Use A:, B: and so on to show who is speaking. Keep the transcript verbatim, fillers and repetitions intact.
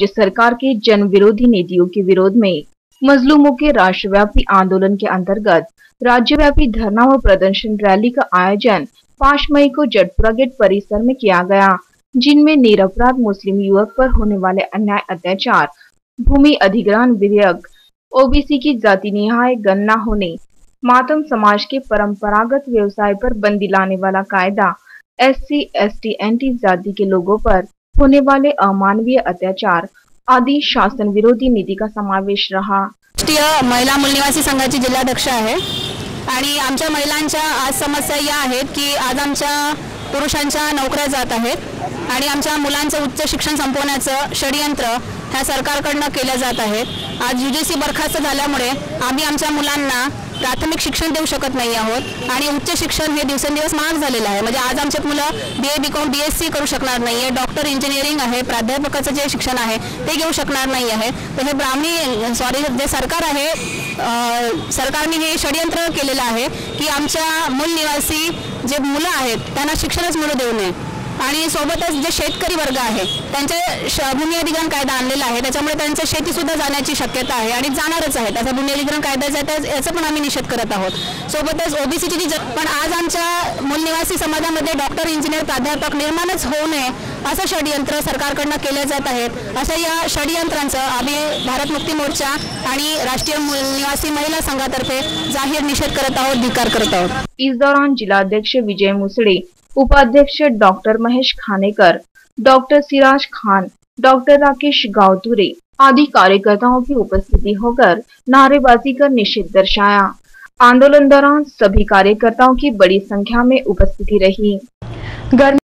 A: राज्य सरकार के जन विरोधी नीतियों के विरोध में मजलूमों के राष्ट्रव्यापी आंदोलन के अंतर्गत राज्यव्यापी धरना व प्रदर्शन रैली का आयोजन पाँच मई को जटपुरा गेट परिसर में किया गया, जिनमें निरपराध मुस्लिम युवक पर होने वाले अन्याय अत्याचार, भूमि अधिग्रहण विधेयक, ओबीसी की जाति निहाय गणना होने, मातम समाज के परंपरागत व्यवसाय पर बंदी लाने वाला कायदा, एससी एसटी एनटी जाति के लोगों पर होने वाले अमानवीय अत्याचार आदि शासन विरोधी नीति का समावेश रहा।
B: राष्ट्रीय महिला मूल निवासी संघाची जिल्हाध्यक्ष आहे आणि आमच्या महिलांच्या आज समस्या या आहेत की आज आमच्या पुरुषांच्या नोकऱ्या जात आहेत आणि आमच्या मुलांचं उच्च शिक्षण संपवण्याचं षडयंत्र ह्या सरकारकडून केले जात आहे। आज यूजीसी बरखास्त झाल्यामुळे आम्ही आमच्या मुलांना प्राथमिक शिक्षण देऊ शकत नाही आहोत आणि उच्च शिक्षण हे दिवसेंदिवस महाग झालेलं आहे। म्हणजे आज आमचे मुलं बीए बीकॉम बीएससी करू शकणार नाहीये, डॉक्टर इंजिनिअरिंग आहे, प्राध्यापकाचं जे शिक्षण आहे ते घेऊ शकणार नाही आहे। तर हे ब्राह्मणी सॉरी जे सरकार आहे सरकारने हे षडयंत्र केलेलं आहे की आमच्या मूल निवासी जे मुलं आहेत त्यांना शिक्षणच मिळू देऊ नये आणि सोबतच जे शेतकरी वर्ग आहे त्यांचे भूमी अधिग्रहण कायदा आणलेला आहे, त्याच्यामुळे त्यांची शेती सुद्धा जाण्याची शक्यता आहे आणि जाणारच आहे। त्याचा भूमी अधिग्रहण कायद्याचा याचा पण आम्ही निषेध करत आहोत। सोबतच ओबीसीची जी पण आज आमच्या मूल निवासी समाजामध्ये डॉक्टर इंजिनियर प्राध्यापक निर्माणच होऊ नये असं षडयंत्र सरकारकडून केले जात आहे। अशा या षडयंत्रांचं आम्ही भारत मुक्ती मोर्चा आणि राष्ट्रीय मूल निवासी महिला संघातर्फे जाहीर निषेध करत आहोत, धिक्कार करत आहोत।
A: इस दौरान जिलाध्यक्ष विजय मुसड़े, उपाध्यक्ष doctor Mahesh Khanekar, doctor Siraj Khan, doctor Rakesh Gavture आदि कार्यकर्ताओं की उपस्थिति होकर नारेबाजी कर निषेध दर्शाया। आंदोलन दौरान सभी कार्यकर्ताओं की बड़ी संख्या में उपस्थिति रही।